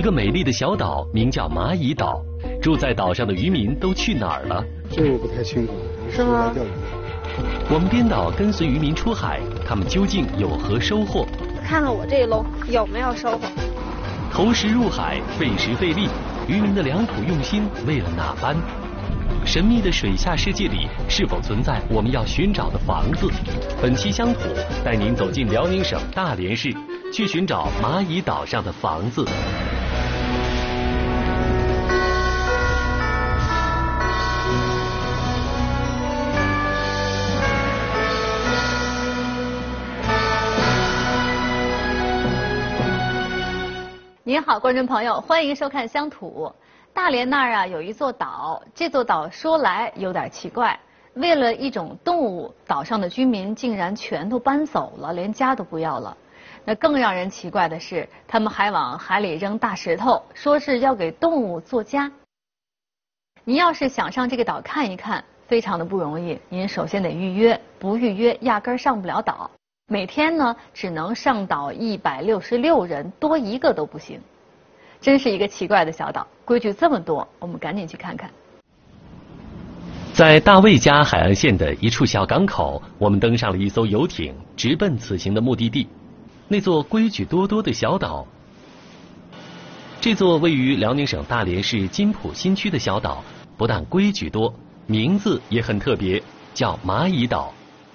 个美丽的小岛名叫蚂蚁岛，住在岛上的渔民都去哪儿了？ 这我不太清楚， 是吗？ 我们编导跟随渔民出海，他们究竟有何收获？ 看看我这一笼有没有收获。 投石入海，费时费力，渔民的良苦用心为了哪般？神秘的水下世界里是否存在我们要寻找的房子？本期乡土带您走进辽宁省大连市，去寻找蚂蚁岛上的房子。 您好，观众朋友，欢迎收看《乡土》。大连那儿啊有一座岛，这座岛说来有点奇怪，为了一种动物，岛上的居民竟然全都搬走了，连家都不要了。那更让人奇怪的是，他们还往海里扔大石头，说是要给动物做家。您要是想上这个岛看一看，非常的不容易，您首先得预约，不预约压根儿上不了岛。每天呢，只能上岛166人，多一个都不行。真是一个奇怪的小岛，规矩这么多，我们赶紧去看看。 在大卫家海岸线的一处小港口，我们登上了一艘游艇，直奔此行的目的地——那座规矩多多的小岛。这座位于辽宁省大连市金浦新区的小岛，不但规矩多，名字也很特别，叫蚂蚁岛。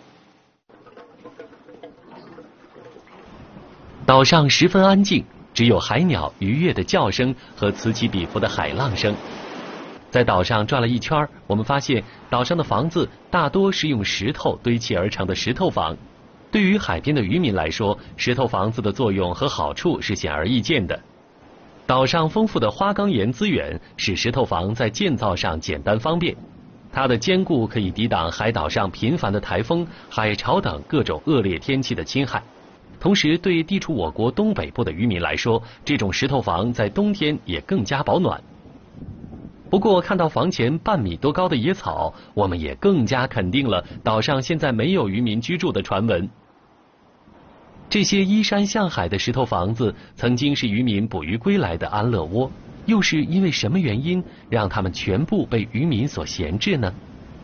岛上十分安静，只有海鸟愉悦的叫声和此起彼伏的海浪声。在岛上转了一圈，我们发现岛上的房子大多是用石头堆砌而成的石头房。对于海边的渔民来说，石头房子的作用和好处是显而易见的。岛上丰富的花岗岩资源使石头房在建造上简单方便，它的坚固可以抵挡海岛上频繁的台风、海潮等各种恶劣天气的侵害。同时，对地处我国东北部的渔民来说，这种石头房在冬天也更加保暖。不过，看到房前半米多高的野草，我们也更加肯定了岛上现在没有渔民居住的传闻。这些依山向海的石头房子，曾经是渔民捕鱼归来的安乐窝，又是因为什么原因让他们全部被渔民所闲置呢？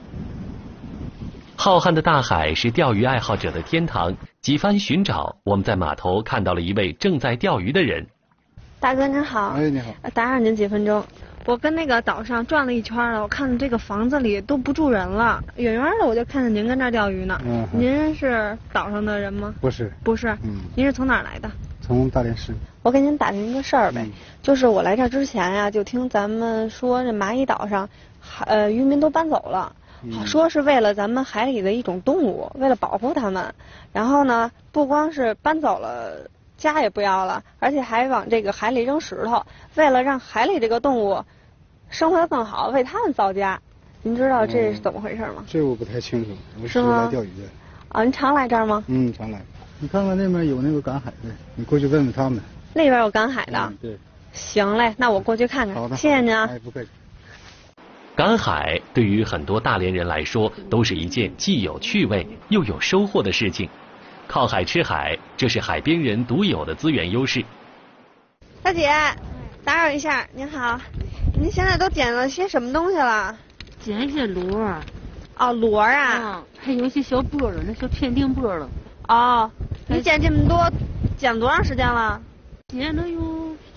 浩瀚的大海是钓鱼爱好者的天堂。几番寻找，我们在码头看到了一位正在钓鱼的人。 大哥您好。 哎，你好。 打扰您几分钟。我跟那个岛上转了一圈了，我看这个房子里都不住人了，远远的我就看见您跟这儿钓鱼呢。您是岛上的人吗？ 不是。 不是。您是从哪儿来的？ 从大连市。 我给您打听一个事儿呗，就是我来这儿之前呀，就听咱们说这蚂蚁岛上，渔民都搬走了。说是为了咱们海里的一种动物，为了保护它们，然后呢，不光是搬走了，家也不要了，而且还往这个海里扔石头，为了让海里这个动物生活得更好，为他们造家。您知道这是怎么回事吗？ 这我不太清楚，我是来钓鱼的。 啊，您常来这儿吗？ 常来。你看看那边有那个赶海的，你过去问问他们。 那边有赶海的。 对。 行嘞，那我过去看看。 好的。 谢谢您啊。 哎，不客气。 赶海对于很多大连人来说，都是一件既有趣味又有收获的事情。靠海吃海，这是海边人独有的资源优势。 大姐，打扰一下，您好，您现在都捡了些什么东西了？ 捡一些螺。 哦，螺啊。 还有一些小波了，那小片顶波了。 哦，你捡这么多，捡多长时间了？ 捡了有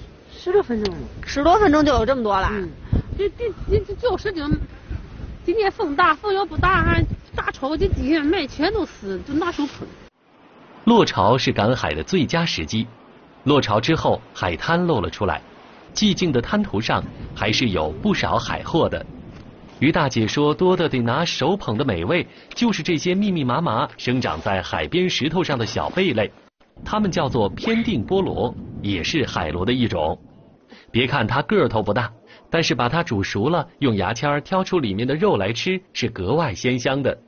10多分钟。 10多分钟就有这么多了？ 这就是今年风大，风要不大，还大潮，这地下麦全都湿，就拿手捧。 落潮是赶海的最佳时机。落潮之后，海滩露了出来，寂静的滩涂上还是有不少海货的。于大姐说，多的得拿手捧的美味，就是这些密密麻麻生长在海边石头上的小贝类，它们叫做偏定菠萝，也是海螺的一种。别看它个头不大，但是把它煮熟了，用牙签挑出里面的肉来吃，是格外鲜香的。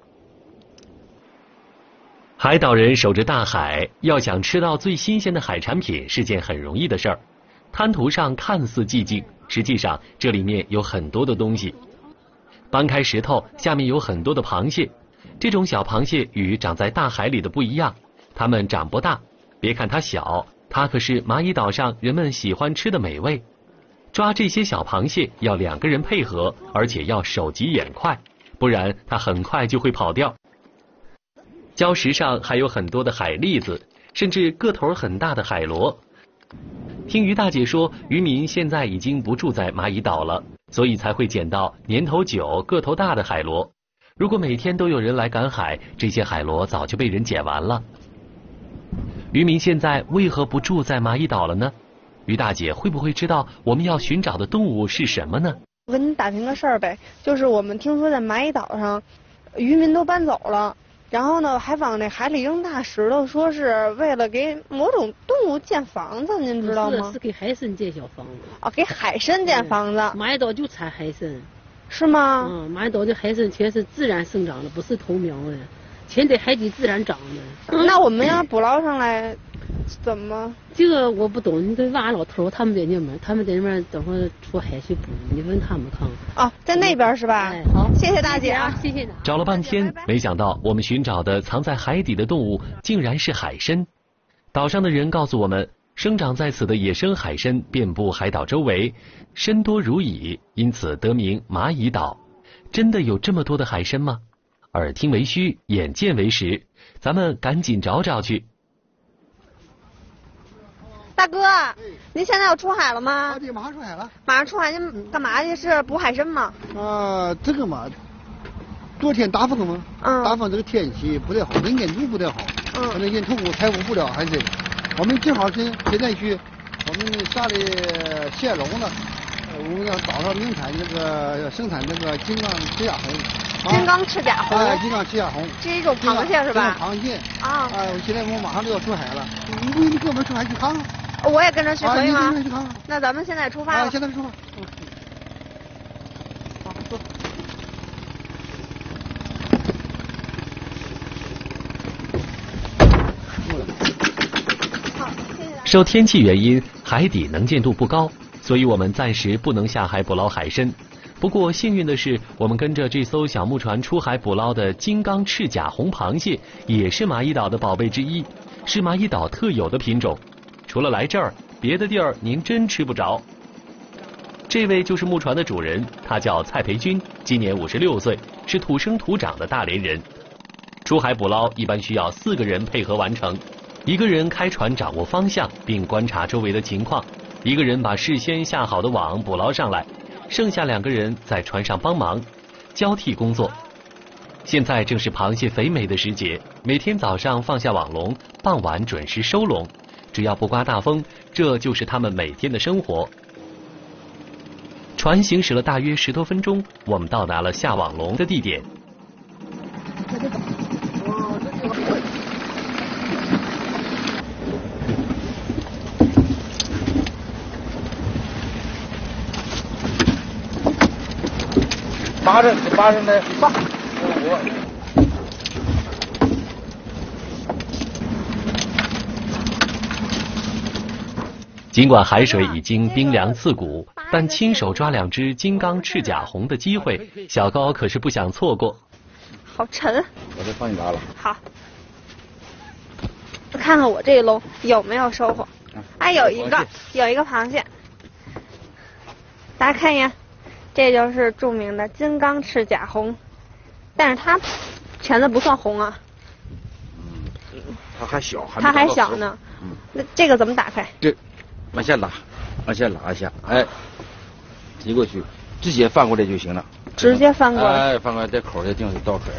海岛人守着大海，要想吃到最新鲜的海产品是件很容易的事儿。滩涂上看似寂静，实际上这里面有很多的东西。搬开石头，下面有很多的螃蟹。这种小螃蟹与长在大海里的不一样，它们长不大，别看它小， 它可是蚂蚁岛上人们喜欢吃的美味。抓这些小螃蟹要2个人配合，而且要手疾眼快，不然它很快就会跑掉。礁石上还有很多的海蛎子，甚至个头很大的海螺。听于大姐说，渔民现在已经不住在蚂蚁岛了，所以才会捡到年头久、个头大的海螺。如果每天都有人来赶海，这些海螺早就被人捡完了。渔民现在为何不住在蚂蚁岛了呢？于大姐会不会知道我们要寻找的动物是什么呢？ 我跟你打听个事儿呗，就是我们听说在蚂蚁岛上，渔民都搬走了，然后呢还往那海里扔大石头，说是为了给某种动物建房子，您知道吗？ 是给海参建小房子。 哦，给海参建房子。 蚂蚁岛就产海参。 是吗？ 蚂蚁岛的海参全是自然生长的，不是投苗的，全在海底自然长的。 那我们要捕捞上来，怎么？ 这个我不懂，你得问俺老头，他们在那边，等会儿出海去捕，你问他们看。 哦，在那边是吧？ 哎，好， 谢谢大姐啊， 谢谢。 找了半天，没想到我们寻找的藏在海底的动物竟然是海参。岛上的人告诉我们，生长在此的野生海参遍布海岛周围，参多如蚁，因此得名蚂蚁岛。真的有这么多的海参吗？耳听为虚，眼见为实，咱们赶紧找找去。 大哥，您现在要出海了吗？ 对，马上出海了。 马上出海，您干嘛去？是捕海参吗？ 这个嘛，昨天打风嘛，打风这个天气不太好，能见度不太好，可能人头采捕不了海参。我们正好是现在去，我们下的蟹笼了，我们要岛上名产这个生产这个金刚赤甲红。 金刚赤甲红。 哎，金刚赤甲红。 这是一种螃蟹是吧？ 螃蟹。 啊。 现在我们马上就要出海了，你跟我们出海去看看。 我也跟着去可以吗？ 你去看看。 那咱们现在出发了。 现在出发。好，走。 受天气原因，海底能见度不高，所以我们暂时不能下海捕捞海参。不过幸运的是，我们跟着这艘小木船出海捕捞的金刚赤甲红螃蟹，也是蚂蚁岛的宝贝之一，是蚂蚁岛特有的品种。除了来这儿，别的地儿您真吃不着。这位就是木船的主人，他叫蔡培军，今年56岁，是土生土长的大连人。出海捕捞一般需要4个人配合完成，一个人开船掌握方向并观察周围的情况，一个人把事先下好的网捕捞上来，剩下2个人在船上帮忙，交替工作。现在正是螃蟹肥美的时节，每天早上放下网笼，傍晚准时收笼。只要不刮大风，这就是他们每天的生活。船行驶了大约10多分钟，我们到达了下网笼的地点。 扒着那扒，我。 尽管海水已经冰凉刺骨，但亲手抓2只金刚赤甲红的机会，小高可是不想错过。 好沉。 我这帮你拉了。 好。我看看我这一笼有没有收获。哎，有一个螃蟹。大家看一眼，这就是著名的金刚赤甲红，但是它钳子不算红啊。 它还小， 它还小呢。那这个怎么打开？ 对。往下拉一下，哎，提过去，直接翻过来就行了。 直接翻过来。 哎，翻过来，这口就定是倒出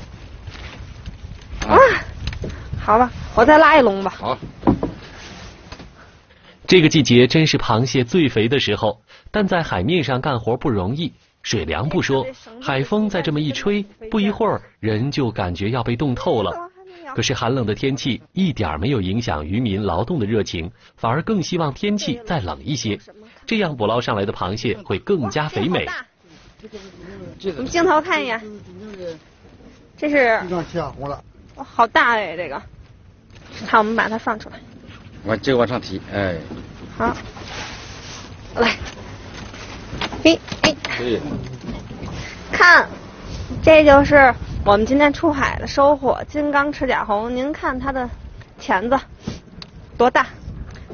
来了。 啊，好吧，我再拉一笼吧。 好。 这个季节真是螃蟹最肥的时候，但在海面上干活不容易，水凉不说，海风再这么一吹，不一会儿人就感觉要被冻透了。可是寒冷的天气一点没有影响渔民劳动的热情，反而更希望天气再冷一些，这样捕捞上来的螃蟹会更加肥美。 我们镜头看一眼，这是金刚赤甲红了， 哇，好大哎，这个。看，我们把它放出来。 这个往上提，哎。 好，来，嘿，哎， 对， 看，这就是我们今天出海的收获，金刚赤甲红。您看它的钳子多大，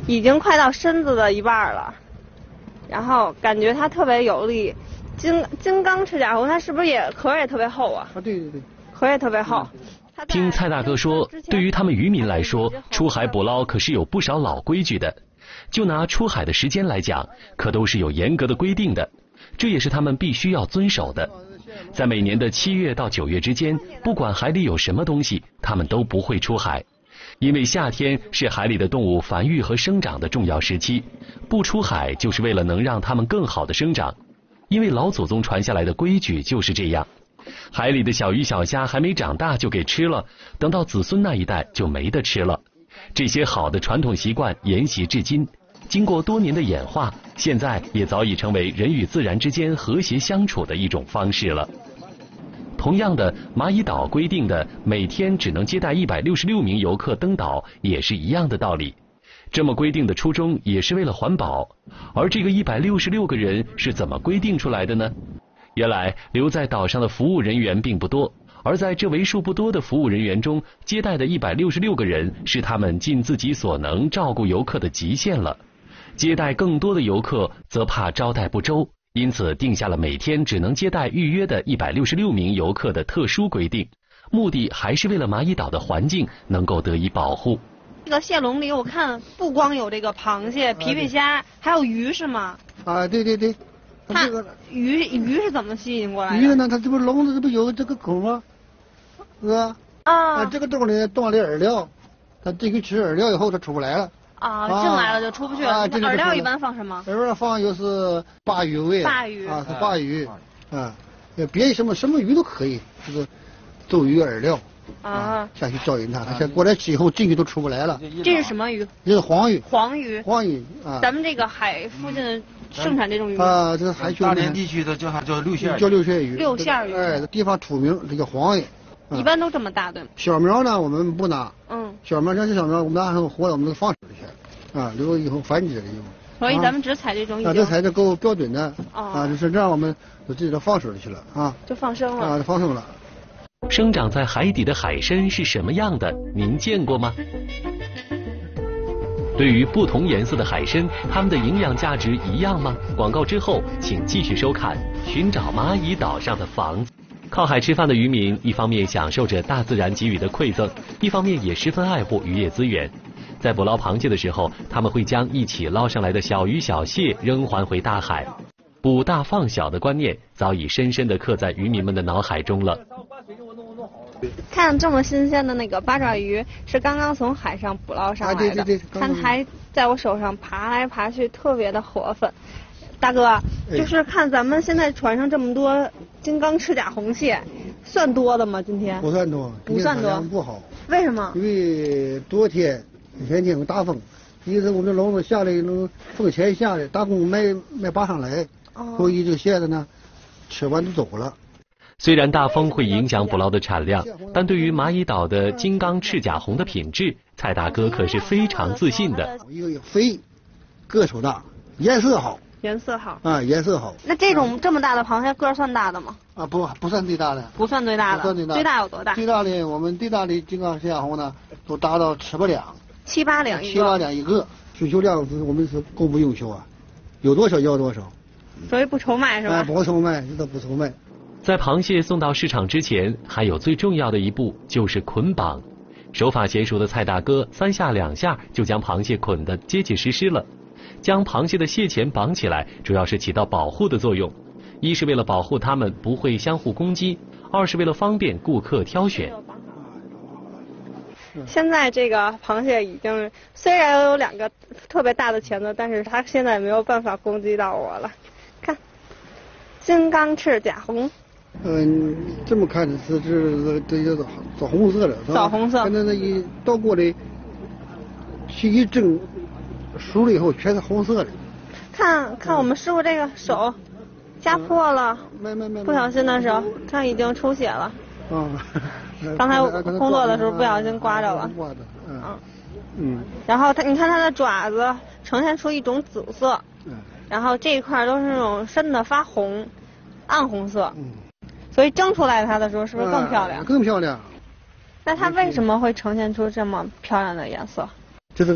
已经快到身子的一半了，然后感觉它特别有力。金刚赤甲红，它是不是壳也特别厚啊？ 对对对， 壳也特别厚。 听蔡大哥说，对于他们渔民来说，出海捕捞可是有不少老规矩的。就拿出海的时间来讲，可都是有严格的规定的，这也是他们必须要遵守的。在每年的7月到9月之间，不管海里有什么东西，他们都不会出海。因为夏天是海里的动物繁育和生长的重要时期，不出海就是为了能让它们更好的生长。因为老祖宗传下来的规矩就是这样，海里的小鱼小虾还没长大就给吃了，等到子孙那一代就没得吃了。这些好的传统习惯沿袭至今，经过多年的演化，现在也早已成为人与自然之间和谐相处的一种方式了。同样的，蚂蚁岛规定的每天只能接待166名游客登岛，也是一样的道理。这么规定的初衷也是为了环保，而这个166个人是怎么规定出来的呢？原来留在岛上的服务人员并不多，而在这为数不多的服务人员中，接待的166个人是他们尽自己所能照顾游客的极限了。接待更多的游客则怕招待不周，因此定下了每天只能接待预约的166名游客的特殊规定，目的还是为了蚂蚁岛的环境能够得以保护。 这个蟹笼里我看不光有这个螃蟹、皮皮虾，还有鱼是吗？ 啊，对对对。 它鱼是怎么吸引过来的？ 鱼呢？它这不笼子这不有这个口吗？是吧？ 啊。 这个洞里装了饵料，它进去吃饵料以后，它出不来了。 啊，进来了就出不去了。那饵料一般放什么？ 饵料放就是鲅鱼味。 鲅鱼。 啊，是鲅鱼。啊，别什么鱼都可以，就是斗鱼饵料。 啊， 下去教引它，它过来吃以后进去都出不来了。 这是什么鱼？ 这是黄鱼。 黄鱼啊。 咱们这个海附近盛产这种鱼啊，这海大连地区的叫六线鱼。 叫六线鱼。 六线鱼。 哎，这地方出名，这叫黄鱼。 一般都这么大对吗？ 小苗呢，我们不拿。小苗像这小苗，我们拿上活了，我们放出去，啊，留以后繁殖的用。 所以咱们只采这种这才是够标准的。啊，就是这样，我们就自己都放水去了啊。 就放生了。 啊，放生了。 生长在海底的海参是什么样的？您见过吗？对于不同颜色的海参，它们的营养价值一样吗？广告之后，请继续收看《寻找蚂蚁岛上的房子》。靠海吃饭的渔民，一方面享受着大自然给予的馈赠，一方面也十分爱护渔业资源。在捕捞螃蟹的时候，他们会将一起捞上来的小鱼小蟹扔还回大海。捕大放小的观念早已深深地刻在渔民们的脑海中了。 看这么新鲜的那个八爪鱼，是刚刚从海上捕捞上来的。 对， 看还在我手上爬来爬去，特别的活泛。大哥，就是看咱们现在船上这么多金刚赤甲红蟹，算多的吗？今天不算多， 不算多， 不好。 为什么？ 因为昨天前天有大风，一直我们笼子下来，那风前下来，大风没拔上来，所以这个蟹子呢，吃完就走了。 虽然大风会影响捕捞的产量，但对于蚂蚁岛的金刚赤甲红的品质，蔡大哥可是非常自信的。 一个肥，个头大，颜色好。 颜色好啊，颜色好。 那这么大的螃蟹个儿算大的吗？ 啊，不算最大的。 不算最大的。最大有多大？ 最大的我们最大的金刚赤甲红呢，都达到7、8两。 7、8两一个。 7、8两一个，需求量我们是供不应求啊，有多少要多少。 所以不愁卖是吧？ 不愁卖，这都不愁卖。 在螃蟹送到市场之前，还有最重要的一步就是捆绑。手法娴熟的蔡大哥3下2下就将螃蟹捆得结结实实了。将螃蟹的蟹钳绑起来，主要是起到保护的作用。一是为了保护它们不会相互攻击，二是为了方便顾客挑选。 现在这个螃蟹已经虽然有2个特别大的钳子，但是它现在没有办法攻击到我了。看，金刚赤甲红。 这么看是这枣红色的， 枣红色。 现在那一倒过来，一蒸熟了以后全是红色的。 看我们师傅这个手夹破了，不小心的时候，看已经出血了。刚才工作的时候不小心刮着了。然后你看它的爪子呈现出一种紫色，然后这一块都是那种深的发红，暗红色。所以蒸出来它的时候是不是更漂亮？ 更漂亮。 那它为什么会呈现出这么漂亮的颜色？ 这个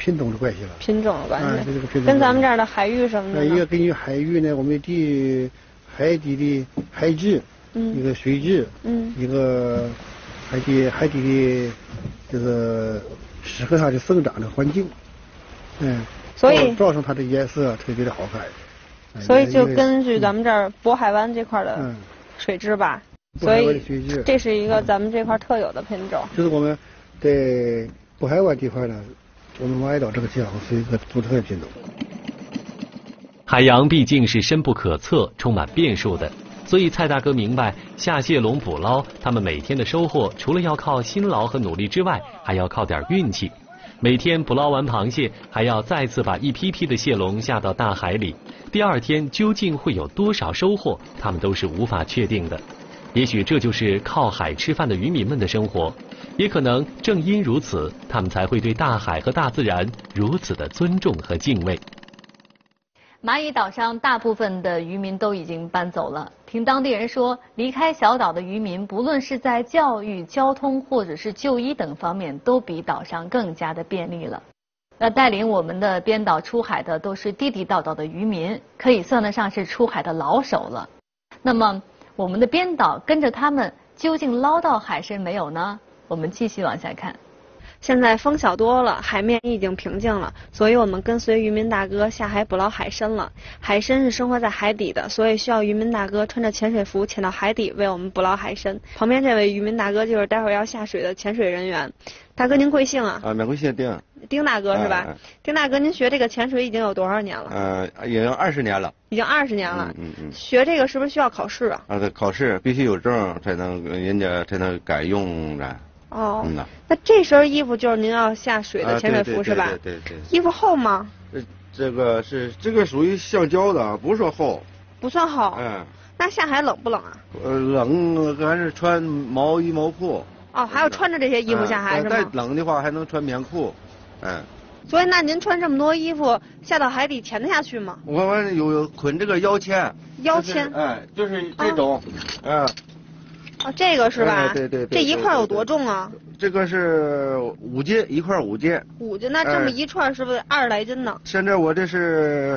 品种的关系了。 品种的关系。 这个品种跟咱们这儿的海域什么的。 一个根据海域呢，我们海底的海质，一个水质，一个海底的这个适合它的生长的环境， 所以造成它的颜色特别的好看。 所以就根据咱们这儿渤海湾这块的水质吧，所以这是一个咱们这块特有的品种。 就是我们在渤海湾这块呢，我们蚂蚁岛这个蟹蟆是一个独特的品种。 海洋毕竟是深不可测、充满变数的，所以蔡大哥明白，下蟹笼捕捞，他们每天的收获除了要靠辛劳和努力之外，还要靠点运气。每天捕捞完螃蟹，还要再次把一批批的蟹笼下到大海里。第二天究竟会有多少收获，他们都是无法确定的。也许这就是靠海吃饭的渔民们的生活，也可能正因如此，他们才会对大海和大自然如此的尊重和敬畏。 蚂蚁岛上大部分的渔民都已经搬走了。听当地人说，离开小岛的渔民，不论是在教育、交通或者是就医等方面，都比岛上更加的便利了。那带领我们的编岛出海的都是地地道道的渔民，可以算得上是出海的老手了。那么我们的编岛跟着他们究竟捞到海参没有呢？我们继续往下看。 现在风小多了，海面已经平静了，所以我们跟随渔民大哥下海捕捞海参了。海参是生活在海底的，所以需要渔民大哥穿着潜水服潜到海底为我们捕捞海参。旁边这位渔民大哥就是待会儿要下水的潜水人员。大哥您贵姓啊？ 免贵姓丁。 丁大哥是吧？丁大哥，您学这个潜水已经有多少年了？ 已经20年了。 已经20年了。学这个是不是需要考试啊？ 考试必须有证才能人家才能敢用的。 哦，那这身衣服就是您要下水的潜水服是吧？ 对。 衣服厚吗？ 这个属于橡胶的，不是说厚。 不算厚。那下海冷不冷啊？ 冷，还是穿毛衣毛裤。 哦，还要穿着这些衣服下海是吗？ 再冷的话还能穿棉裤。 所以那您穿这么多衣服下到海底潜得下去吗？ 我有捆这个腰签。 腰签？ 就是这种。 这个是吧？ 对。 这一块有多重啊？ 这个是5斤，一块5斤。 5斤，那这么一串是不是20来斤呢？ 现在我这是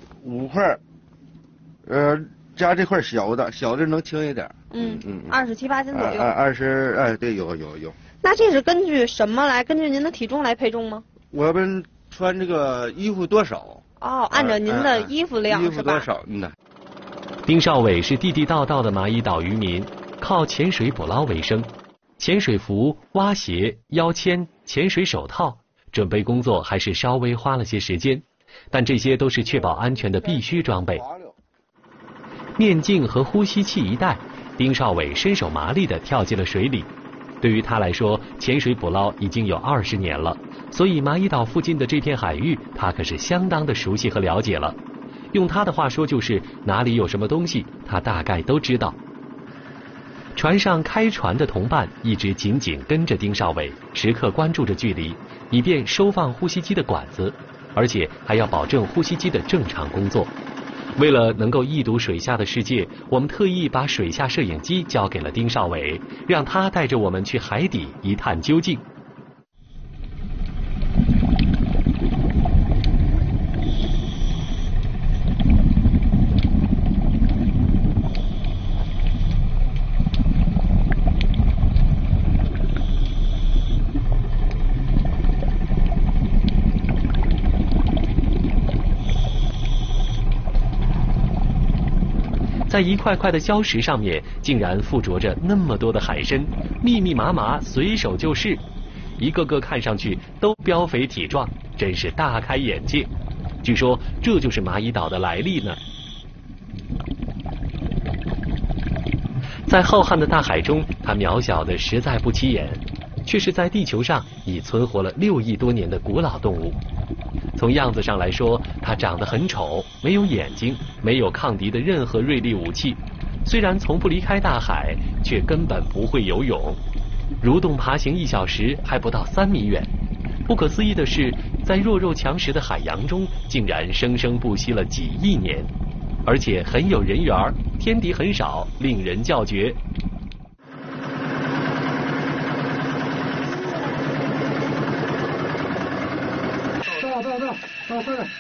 5块，加这块小的能轻一点。 27、8斤左右。 20，对，有。 那这是根据什么来？根据您的体重来配重吗？ 我们穿这个衣服多少？ 按照您的衣服量是吧？ 衣服多少？ 丁少伟是地地道道的蚂蚁岛渔民，靠潜水捕捞为生。潜水服、蛙鞋、腰签、潜水手套，准备工作还是稍微花了些时间，但这些都是确保安全的必须装备。面镜和呼吸器一带，丁少伟身手麻利地跳进了水里。对于他来说，潜水捕捞已经有20年了，所以蚂蚁岛附近的这片海域，他可是相当的熟悉和了解了。用他的话说，就是哪里有什么东西，他大概都知道。船上开船的同伴一直紧紧跟着丁少伟，时刻关注着距离，以便收放呼吸机的管子，而且还要保证呼吸机的正常工作。为了能够一睹水下的世界，我们特意把水下摄影机交给了丁少伟，让他带着我们去海底一探究竟。在一块块的礁石上面，竟然附着着那么多的海参，密密麻麻，随手就是，一个个看上去都膘肥体壮，真是大开眼界。据说这就是蚂蚁岛的来历呢。在浩瀚的大海中，它渺小的实在不起眼，却是在地球上已存活了6亿多年的古老动物。从样子上来说，它长得很丑，没有眼睛，没有抗敌的任何锐利武器。虽然从不离开大海，却根本不会游泳。蠕动爬行1小时还不到3米远。不可思议的是，在弱肉强食的海洋中，竟然生生不息了几亿年，而且很有人缘，天敌很少，令人叫绝。 到这儿。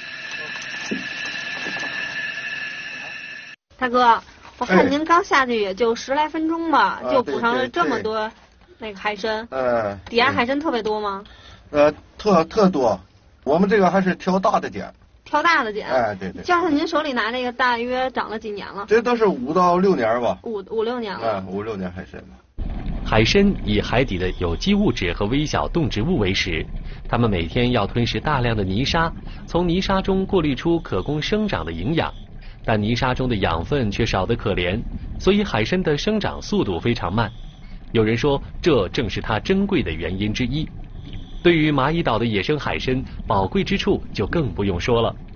大哥，我看您刚下去也就10来分钟吧，就捕上了这么多那个海参。底下海参特别多吗？ 特多。我们这个还是挑大的捡。 挑大的捡。 对。 加上您手里拿这个大约长了几年了？ 这都是5到6年吧。 5、6年了。 5、6年海参吧。 海参以海底的有机物质和微小动植物为食，它们每天要吞食大量的泥沙，从泥沙中过滤出可供生长的营养。但泥沙中的养分却少得可怜，所以海参的生长速度非常慢。有人说，这正是它珍贵的原因之一。对于蚂蚁岛的野生海参，宝贵之处就更不用说了。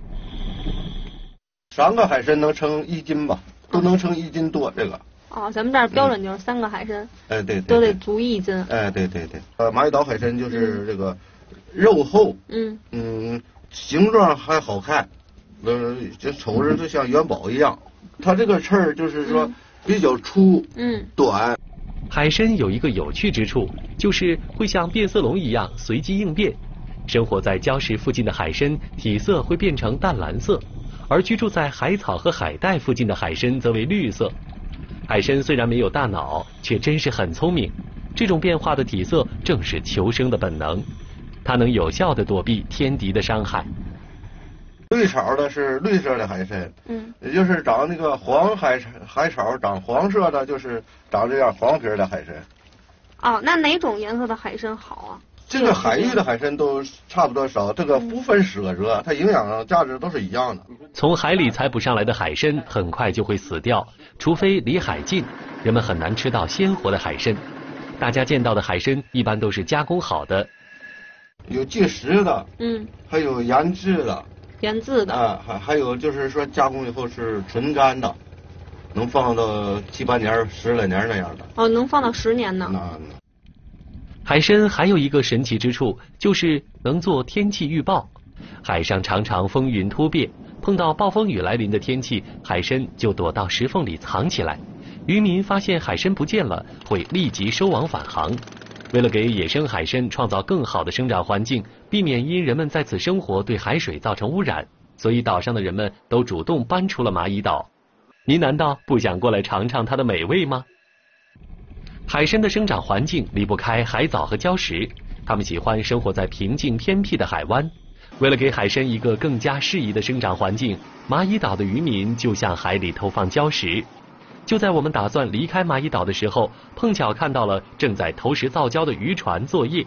3个海参能称1斤吧，都能称1斤多这个。 咱们这儿标准就是3个海参。 对。 都得足1斤。 对。蚂蚁岛海参就是这个肉厚，形状还好看。就瞅着就像元宝一样，它这个刺儿就是说比较粗，短。 海参有一个有趣之处，就是会像变色龙一样随机应变。生活在礁石附近的海参体色会变成淡蓝色，而居住在海草和海带附近的海参则为绿色。海参虽然没有大脑，却真是很聪明。这种变化的体色正是求生的本能，它能有效地躲避天敌的伤害。 绿草的是绿色的海参，也就是长那个黄海草长黄色的，就是长这样黄皮的海参。 那哪种颜色的海参好啊？ 这个海域的海参都差不多少，这个不分色泽，它营养价值都是一样的。 从海里采捕上来的海参很快就会死掉，除非离海近，人们很难吃到鲜活的海参。大家见到的海参一般都是加工好的， 有即食的，还有腌制的。 腌制的还有就是说加工以后是纯干的，能放到7、8年、10来年那样的。 能放到10年呢。 海参还有一个神奇之处，就是能做天气预报。海上常常风云突变，碰到暴风雨来临的天气，海参就躲到石缝里藏起来。渔民发现海参不见了，会立即收网返航。为了给野生海参创造更好的生长环境，避免因人们在此生活对海水造成污染，所以岛上的人们都主动搬出了蚂蚁岛。您难道不想过来尝尝它的美味吗？海参的生长环境离不开海藻和礁石，它们喜欢生活在平静偏僻的海湾。为了给海参一个更加适宜的生长环境，蚂蚁岛的渔民就向海里投放礁石。就在我们打算离开蚂蚁岛的时候，碰巧看到了正在投石造礁的渔船作业。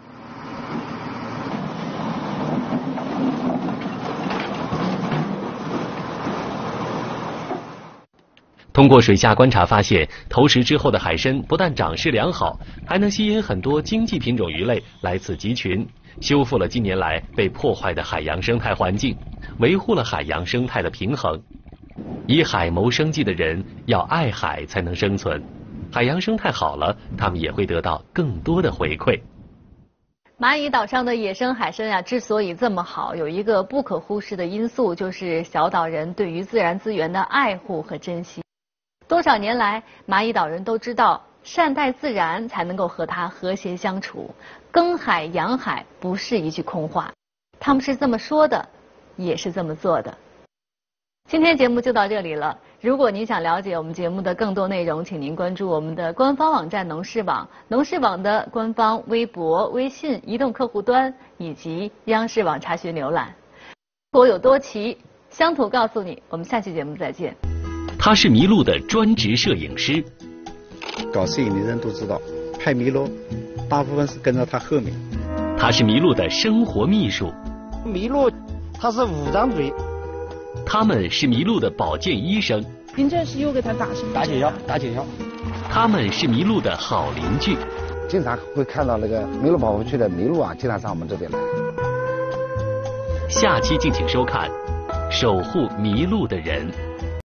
通过水下观察发现，投食之后的海参不但长势良好，还能吸引很多经济品种鱼类来此集群，修复了近年来被破坏的海洋生态环境，维护了海洋生态的平衡。以海谋生计的人要爱海才能生存，海洋生态好了，他们也会得到更多的回馈。 蚂蚁岛上的野生海参之所以这么好，有一个不可忽视的因素，就是小岛人对于自然资源的爱护和珍惜。多少年来，蚂蚁岛人都知道，善待自然才能够和它和谐相处，耕海养海不是一句空话，他们是这么说的，也是这么做的。今天节目就到这里了。如果您想了解我们节目的更多内容，请您关注我们的官方网站农事网、农事网的官方微博、微信、移动客户端以及央视网查询浏览。中国有多奇，乡土告诉你。我们下期节目再见。 他是麋鹿的专职摄影师。 搞摄影的人都知道，拍麋鹿大部分是跟着他后面。 他是麋鹿的生活秘书。 麋鹿它是5张嘴。 他们是麋鹿的保健医生。 您这是又给它打什么？ 打解药，打解药。 他们是麋鹿的好邻居。 经常会看到那个麋鹿保护区的麋鹿经常上我们这边来。 下期敬请收看《守护麋鹿的人》。